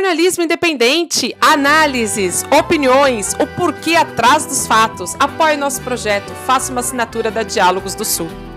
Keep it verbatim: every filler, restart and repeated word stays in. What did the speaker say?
Jornalismo independente, análises, opiniões, o porquê atrás dos fatos. Apoie nosso projeto, faça uma assinatura da Diálogos do Sul.